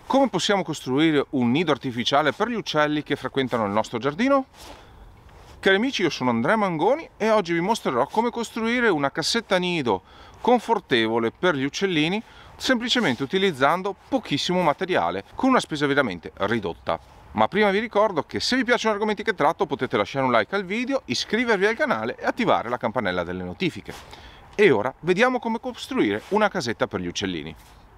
come possiamo costruire un nido artificiale per gli uccelli che frequentano il nostro giardino? Cari amici, io sono Andrea Mangoni e oggi vi mostrerò come costruire una cassetta nido confortevole per gli uccellini semplicemente utilizzando pochissimo materiale con una spesa veramente ridotta. Ma prima vi ricordo che se vi piacciono gli argomenti che tratto potete lasciare un like al video, iscrivervi al canale e attivare la campanella delle notifiche. E ora vediamo come costruire una casetta per gli uccellini.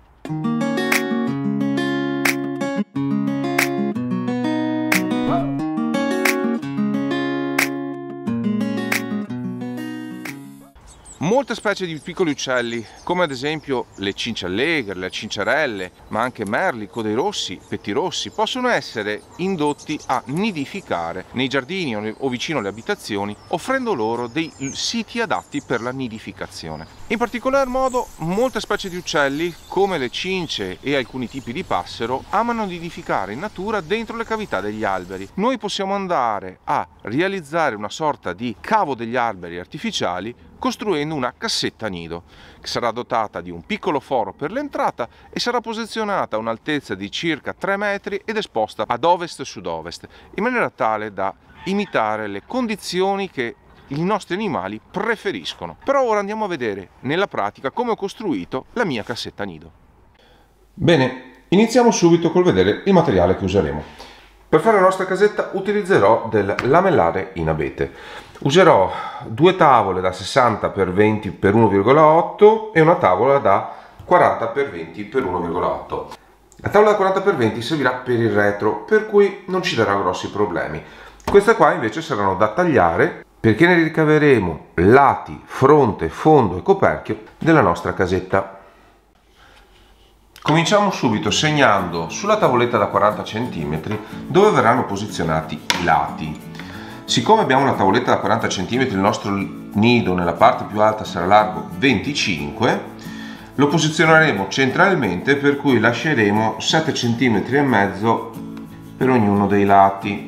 Molte specie di piccoli uccelli, come ad esempio le cinciallegre, le cinciarelle, ma anche merli, codei rossi, pettirossi, possono essere indotti a nidificare nei giardini o vicino alle abitazioni, offrendo loro dei siti adatti per la nidificazione. In particolar modo, molte specie di uccelli, come le cince e alcuni tipi di passero, amano nidificare in natura dentro le cavità degli alberi. Noi possiamo andare a realizzare una sorta di cavo degli alberi artificiali costruendo una cassetta nido che sarà dotata di un piccolo foro per l'entrata e sarà posizionata a un'altezza di circa 3 metri ed esposta ad ovest e sud-ovest in maniera tale da imitare le condizioni che i nostri animali preferiscono. Però ora andiamo a vedere nella pratica come ho costruito la mia cassetta nido. Bene, iniziamo subito col vedere il materiale che useremo. Per fare la nostra casetta utilizzerò del lamellare in abete. Userò due tavole da 60 x 20 x 1,8 e una tavola da 40 x 20 x 1,8. La tavola da 40 x 20 servirà per il retro, per cui non ci darà grossi problemi. Queste qua invece saranno da tagliare perché ne ricaveremo lati, fronte, fondo e coperchio della nostra casetta. Cominciamo subito segnando sulla tavoletta da 40 cm dove verranno posizionati i lati. Siccome abbiamo una tavoletta da 40 cm, il nostro nido nella parte più alta sarà largo 25, lo posizioneremo centralmente, per cui lasceremo 7 cm e mezzo per ognuno dei lati.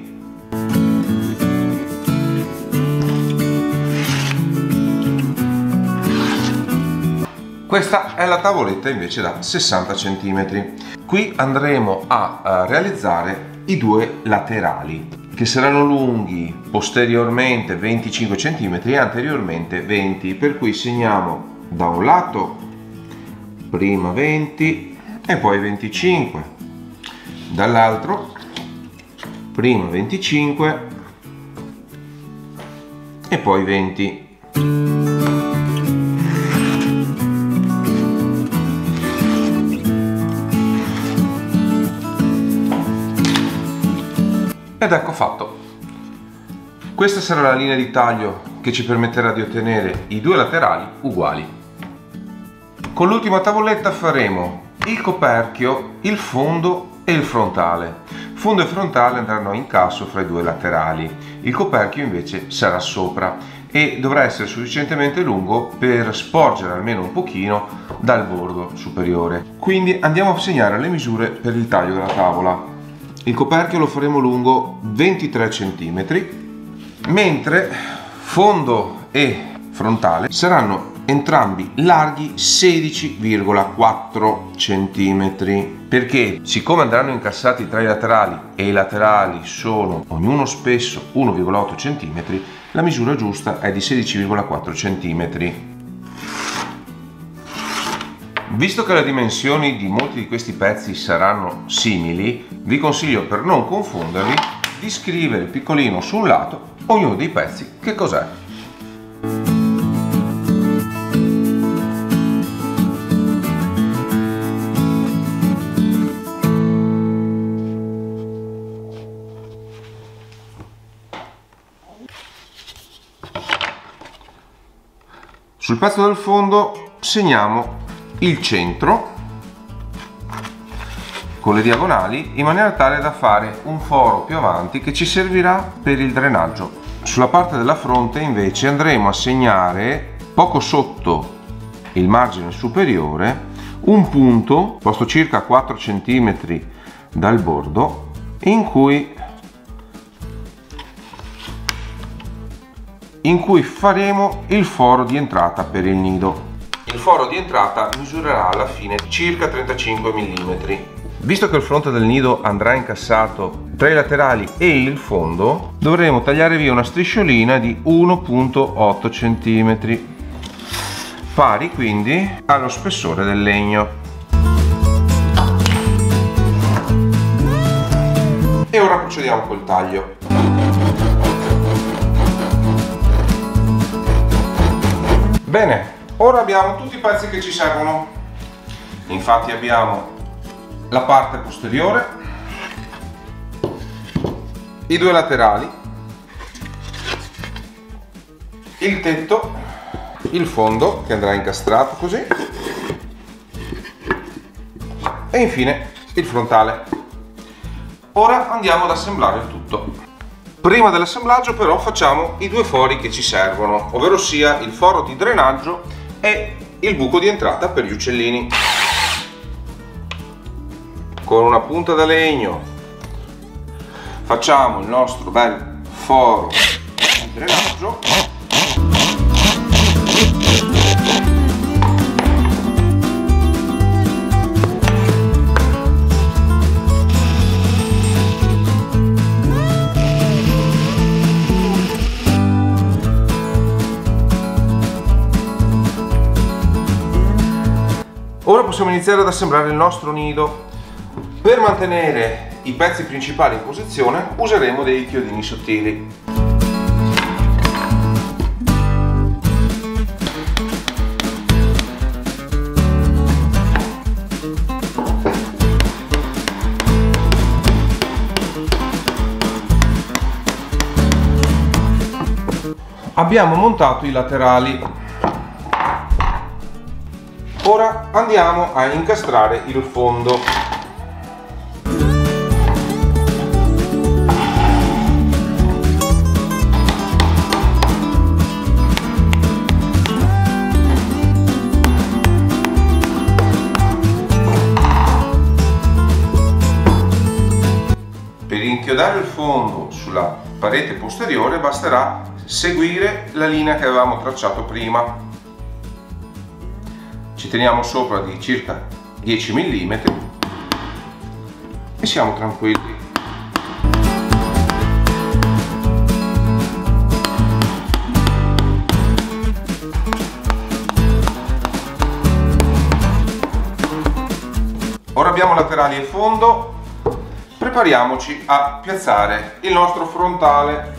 Questa è la tavoletta invece da 60 cm. Qui andremo a realizzare i due laterali che saranno lunghi posteriormente 25 cm e anteriormente 20, per cui segniamo da un lato prima 20 e poi 25, dall'altro prima 25 e poi 20. Ed ecco fatto. Questa sarà la linea di taglio che ci permetterà di ottenere i due laterali uguali. Con l'ultima tavoletta faremo il coperchio, il fondo e il frontale. Fondo e frontale andranno a incasso fra i due laterali. Il coperchio invece sarà sopra e dovrà essere sufficientemente lungo per sporgere almeno un pochino dal bordo superiore. Quindi andiamo a segnare le misure per il taglio della tavola. Il coperchio lo faremo lungo 23 cm, mentre fondo e frontale saranno entrambi larghi 16,4 cm, perché siccome andranno incassati tra i laterali e i laterali sono ognuno spesso 1,8 cm, la misura giusta è di 16,4 cm. Visto che le dimensioni di molti di questi pezzi saranno simili, vi consiglio, per non confonderli, di scrivere piccolino su un lato ognuno dei pezzi che cos'è. Sul pezzo del fondo segniamo il centro con le diagonali in maniera tale da fare un foro più avanti che ci servirà per il drenaggio. Sulla parte della fronte invece andremo a segnare poco sotto il margine superiore un punto posto circa 4 cm dal bordo in cui faremo il foro di entrata per il nido. Il foro di entrata misurerà alla fine circa 35 mm. Visto che il fronte del nido andrà incassato tra i laterali e il fondo, dovremo tagliare via una strisciolina di 1,8 cm, pari quindi allo spessore del legno. E ora procediamo col taglio. Bene, ora abbiamo tutti i pezzi che ci servono. Infatti abbiamo la parte posteriore, i due laterali, il tetto, il fondo che andrà incastrato così e infine il frontale. Ora andiamo ad assemblare il tutto. Prima dell'assemblaggio però facciamo i due fori che ci servono, ovvero sia il foro di drenaggio e il buco di entrata per gli uccellini. Con una punta da legno facciamo il nostro bel foro di drenaggio. Ora possiamo iniziare ad assemblare il nostro nido. Per mantenere i pezzi principali in posizione useremo dei chiodini sottili. Abbiamo montato i laterali. Ora andiamo a incastrare il fondo. Per inchiodare il fondo sulla parete posteriore basterà seguire la linea che avevamo tracciato prima. Ci teniamo sopra di circa 10 mm e siamo tranquilli. Ora abbiamo laterali e fondo. Prepariamoci a piazzare il nostro frontale.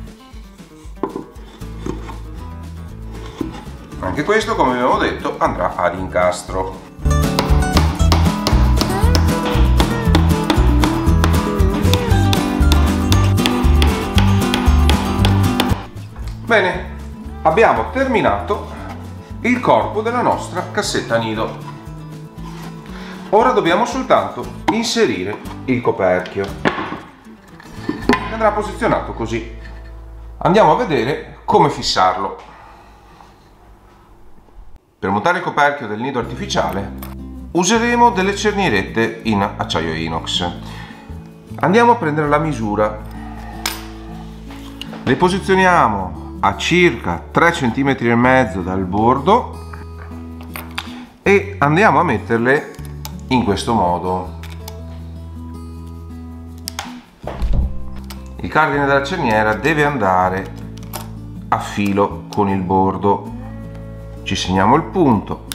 Anche questo, come abbiamo detto, andrà ad incastro. Bene, abbiamo terminato il corpo della nostra cassetta nido. Ora dobbiamo soltanto inserire il coperchio, che andrà posizionato così. Andiamo a vedere come fissarlo. Per montare il coperchio del nido artificiale useremo delle cernierette in acciaio inox. Andiamo a prendere la misura, le posizioniamo a circa 3,5 cm dal bordo e andiamo a metterle in questo modo. Il cardine della cerniera deve andare a filo con il bordo. Ci segniamo il punto.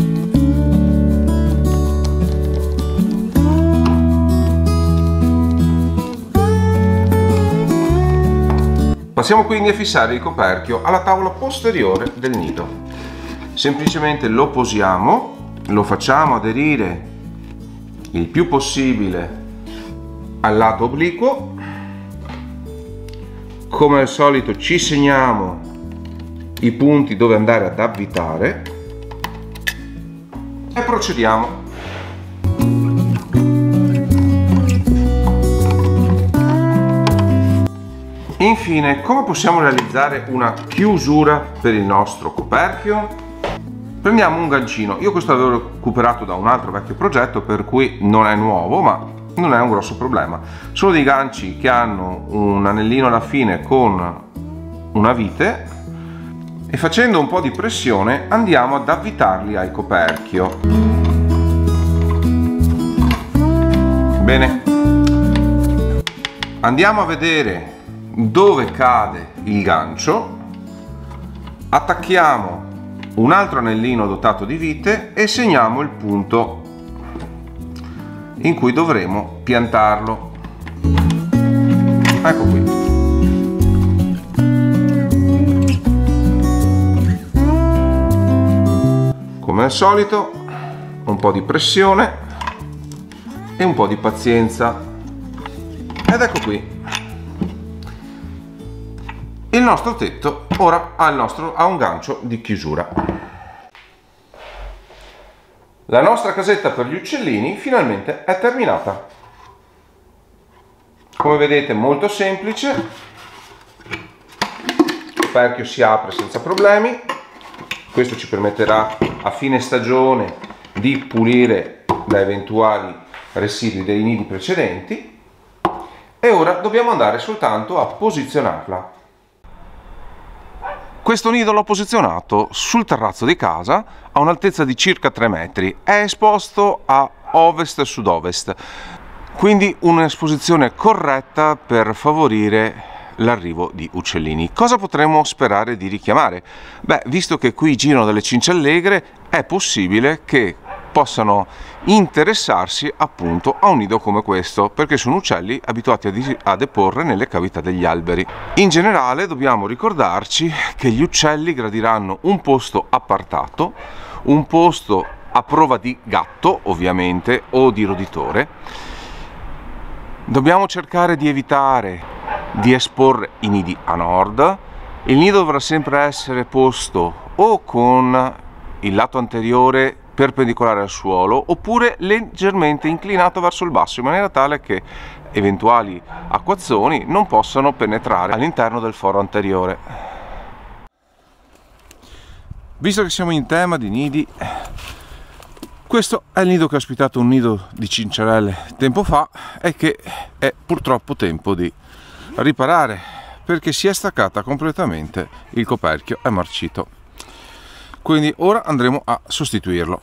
Passiamo quindi a fissare il coperchio alla tavola posteriore del nido. Semplicemente lo posiamo, lo facciamo aderire il più possibile al lato obliquo. Come al solito ci segniamo i punti dove andare ad avvitare e procediamo. Infine, come possiamo realizzare una chiusura per il nostro coperchio? Prendiamo un gancino. Io questo l'avevo recuperato da un altro vecchio progetto, per cui non è nuovo, ma non è un grosso problema. Sono dei ganci che hanno un anellino alla fine con una vite e facendo un po' di pressione andiamo ad avvitarli al coperchio. Bene, andiamo a vedere dove cade il gancio, attacchiamo un altro anellino dotato di vite e segniamo il punto in cui dovremo piantarlo. Ecco qui. Come al solito, un po' di pressione e un po' di pazienza. Ed ecco qui. Il nostro tetto ora ha un gancio di chiusura. La nostra casetta per gli uccellini finalmente è terminata. Come vedete, molto semplice. Il coperchio si apre senza problemi. Questo ci permetterà a fine stagione di pulire da eventuali residui dei nidi precedenti. E ora dobbiamo andare soltanto a posizionarla. Questo nido l'ho posizionato sul terrazzo di casa a un'altezza di circa 3 metri. È esposto a ovest e sud-ovest, quindi un'esposizione corretta per favorire l'arrivo di uccellini. Cosa potremmo sperare di richiamare? Beh, visto che qui girano delle cince allegre, è possibile che possano interessarsi appunto a un nido come questo, perché sono uccelli abituati a deporre nelle cavità degli alberi. In generale dobbiamo ricordarci che gli uccelli gradiranno un posto appartato, un posto a prova di gatto ovviamente o di roditore. Dobbiamo cercare di evitare di esporre i nidi a nord. Il nido dovrà sempre essere posto o con il lato anteriore perpendicolare al suolo oppure leggermente inclinato verso il basso, in maniera tale che eventuali acquazzoni non possano penetrare all'interno del foro anteriore. Visto che siamo in tema di nidi, questo è il nido che ha ospitato un nido di cincerelle tempo fa e che è purtroppo tempo di riparare, perché si è staccata completamente il coperchio, è marcito. Quindi ora andremo a sostituirlo.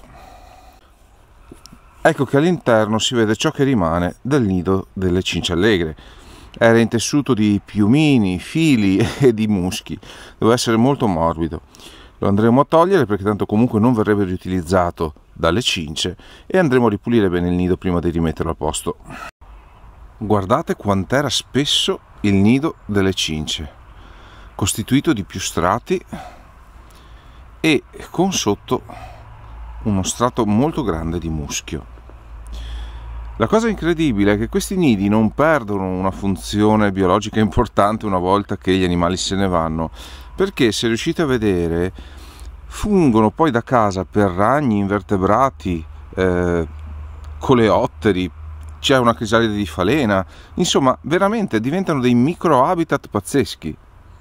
Ecco che all'interno si vede ciò che rimane del nido delle cince allegre. Era intessuto di piumini, fili e di muschi, doveva essere molto morbido. Lo andremo a togliere perché tanto comunque non verrebbe riutilizzato dalle cince e andremo a ripulire bene il nido prima di rimetterlo a posto. Guardate quant'era spesso il nido delle cince, costituito di più strati e con sotto uno strato molto grande di muschio. La cosa incredibile è che questi nidi non perdono una funzione biologica importante una volta che gli animali se ne vanno, perché se riuscite a vedere fungono poi da casa per ragni, invertebrati, coleotteri, c'è una crisalide di falena, insomma veramente diventano dei micro habitat pazzeschi.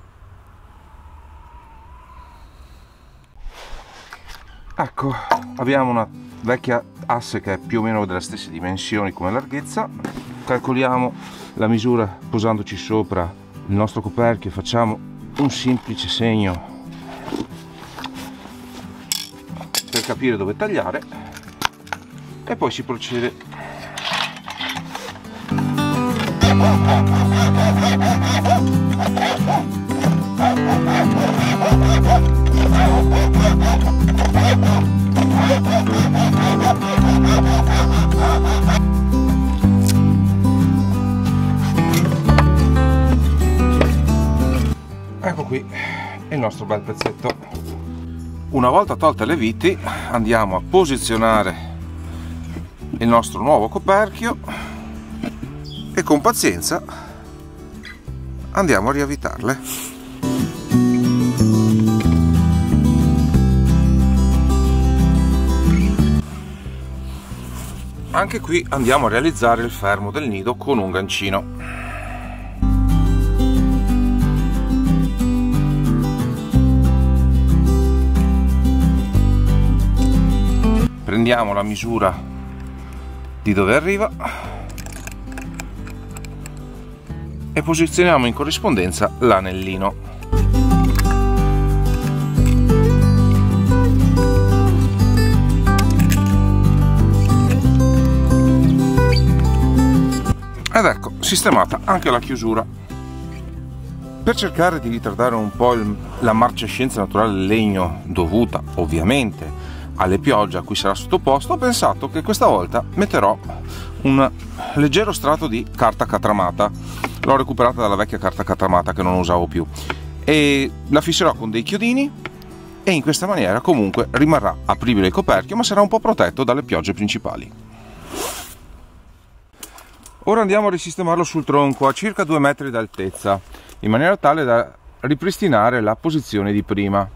Ecco, abbiamo una vecchia asse che è più o meno delle stesse dimensioni come larghezza. Calcoliamo la misura posandoci sopra il nostro coperchio, facciamo un semplice segno per capire dove tagliare e poi si procede. Ecco qui il nostro bel pezzetto. Una volta tolte le viti andiamo a posizionare il nostro nuovo coperchio e con pazienza andiamo a riavvitarle. Anche qui andiamo a realizzare il fermo del nido con un gancino. Prendiamo la misura di dove arriva e posizioniamo in corrispondenza l'anellino. Ed ecco, sistemata anche la chiusura. Per cercare di ritardare un po' la marcescenza naturale del legno, dovuta ovviamente alle piogge a cui sarà sottoposto, ho pensato che questa volta metterò un leggero strato di carta catramata. L'ho recuperata dalla vecchia carta catramata che non usavo più, e la fisserò con dei chiodini, e in questa maniera comunque rimarrà apribile il coperchio, ma sarà un po' protetto dalle piogge principali. Ora andiamo a risistemarlo sul tronco a circa 2 metri d'altezza, in maniera tale da ripristinare la posizione di prima.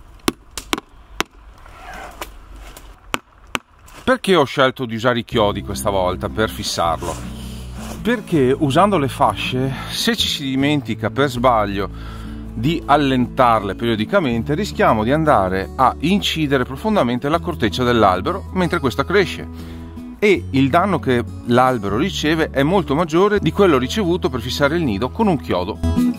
Perché ho scelto di usare i chiodi questa volta per fissarlo? Perché usando le fasce, se ci si dimentica per sbaglio di allentarle periodicamente, rischiamo di andare a incidere profondamente la corteccia dell'albero mentre questa cresce, e il danno che l'albero riceve è molto maggiore di quello ricevuto per fissare il nido con un chiodo.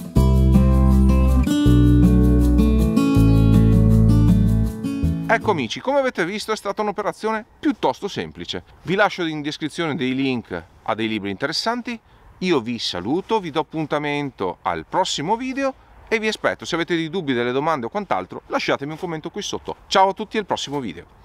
Ecco amici, come avete visto è stata un'operazione piuttosto semplice. Vi lascio in descrizione dei link a dei libri interessanti. Io vi saluto, vi do appuntamento al prossimo video e vi aspetto. Se avete dei dubbi, delle domande o quant'altro, lasciatemi un commento qui sotto. Ciao a tutti e al prossimo video.